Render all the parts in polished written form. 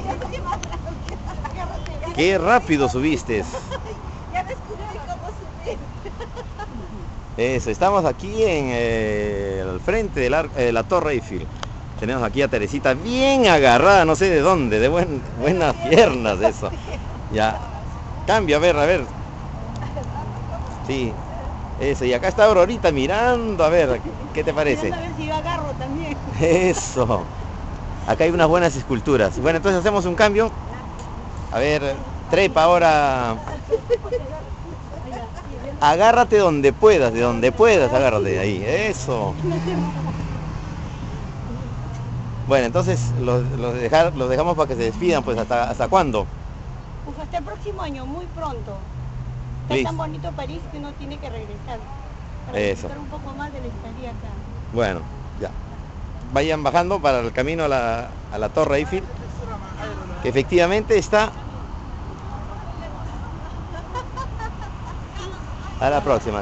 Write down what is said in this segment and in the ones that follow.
Qué rápido subiste. Ya descubrí cómo subir. Eso, estamos aquí en el frente de la Torre Eiffel. Tenemos aquí a Teresita bien agarrada, no sé de dónde, de buenas piernas, eso. Ya, cambio, a ver. Sí, eso, y acá está Aurorita mirando, a ver, ¿qué te parece? A ver si yo agarro también. Eso. Acá hay unas buenas esculturas. Bueno, entonces hacemos un cambio. A ver, trepa ahora. Agárrate donde puedas, de donde puedas, agárrate de ahí. Eso. Bueno, entonces los dejamos para que se despidan, pues ¿hasta cuándo? Pues hasta el próximo año, muy pronto. Está tan bonito París que uno tiene que regresar. Para disfrutar un poco más de la estadía acá. Bueno, ya. Vayan bajando para el camino a la Torre Eiffel, que efectivamente está. A la próxima.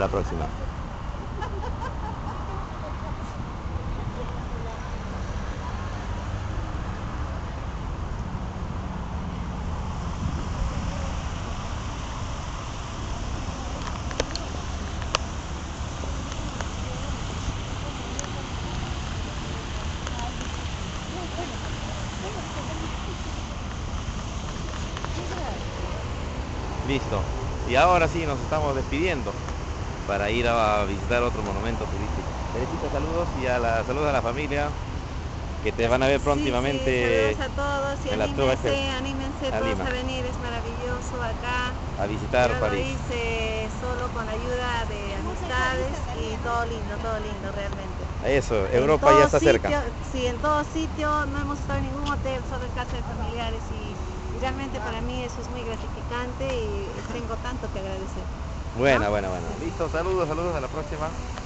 Listo. Y ahora sí nos estamos despidiendo para ir a visitar otro monumento turístico. Teresita, saludos y saludos a la familia que te van a ver próximamente. Sí, saludos a todos y anímense todos a venir, es maravilloso acá. A visitar Yo París. Lo hice solo con ayuda de amistades y todo lindo realmente. Eso, Europa ya está cerca. Sí, en todo sitio, no hemos estado en ningún hotel, solo en casa de familiares y realmente para mí eso es muy gratificante y tengo tanto que agradecer. Buena. Listo, saludos, a la próxima.